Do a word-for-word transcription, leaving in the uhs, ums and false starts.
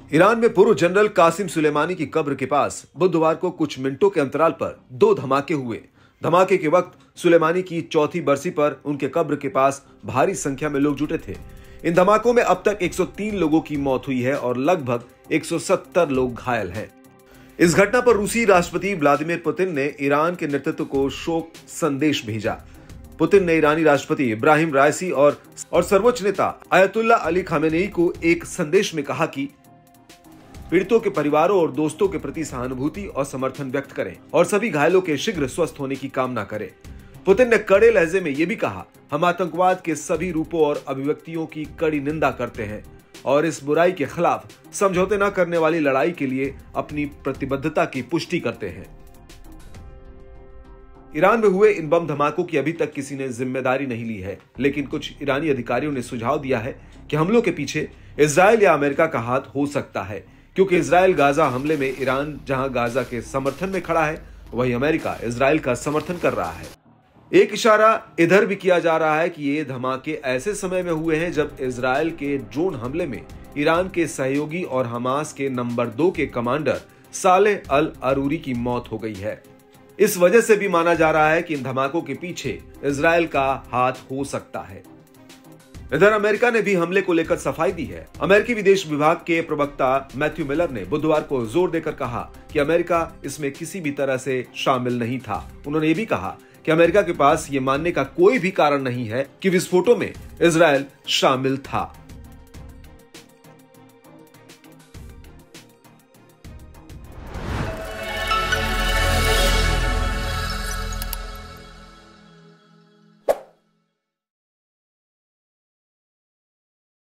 Iran में पूर्व general Qasem Sulemani की कब्र के पास बुधवार को कुछ मिनटों के अंतराल पर दो धमाके हुए। धमाके के वक्त सुलेमानी की चौथी बरसी पर उनके कब्र के पास भारी संख्या में लोग जुटे थे। इन धमाकों में अब तक एक सौ तीन लोगों की मौत हुई है और लगभग एक सौ सत्तर लोग घायल हैं। इस घटना पर रूसी राष्ट्रपति व्लादिमीर पुतिन ने ईरान के नेतृत्व को शोक संदेश भेजा। पुतिन ने ईरानी राष्ट्रपति इब्राहिम राइसी और और सर्वोच्च नेता अयतुल्ला अली खामेनेई को एक संदेश में कहा कि पीड़ितों के परिवारों और दोस्तों के प्रति सहानुभूति और समर्थन व्यक्त करें और सभी घायलों के शीघ्र स्वस्थ होने की कामना करें। पुतिन ने कड़े लहजे में यह भी कहा, हम आतंकवाद के सभी रूपों और अभिव्यक्तियों की कड़ी निंदा करते हैं और इस बुराई के खिलाफ समझौते न करने वाली लड़ाई के लिए अपनी प्रतिबद्धता की पुष्टि करते हैं। ईरान में हुए इन बम धमाकों की अभी तक किसी ने जिम्मेदारी नहीं ली है, लेकिन कुछ ईरानी अधिकारियों ने सुझाव दिया है कि हमलों के पीछे इजरायल या अमेरिका का हाथ हो सकता है, क्योंकि इजरायल गाजा हमले में ईरान जहां गाजा के समर्थन में खड़ा है, वहीं अमेरिका इजरायल का समर्थन कर रहा है। एक इशारा इधर भी किया जा रहा है कि ये धमाके ऐसे समय में हुए हैं जब इजरायल के ड्रोन हमले में ईरान के सहयोगी और हमास के नंबर दो के कमांडर सालेह अल अरूरी की मौत हो गई है। इस वजह से भी माना जा रहा है कि इन धमाकों के पीछे इजरायल का हाथ हो सकता है। इधर अमेरिका ने भी हमले को लेकर सफाई दी है। अमेरिकी विदेश विभाग के प्रवक्ता मैथ्यू मिलर ने बुधवार को जोर देकर कहा कि अमेरिका इसमें किसी भी तरह से शामिल नहीं था। उन्होंने ये भी कहा कि अमेरिका के पास ये मानने का कोई भी कारण नहीं है कि विस्फोटों में इजरायल शामिल था।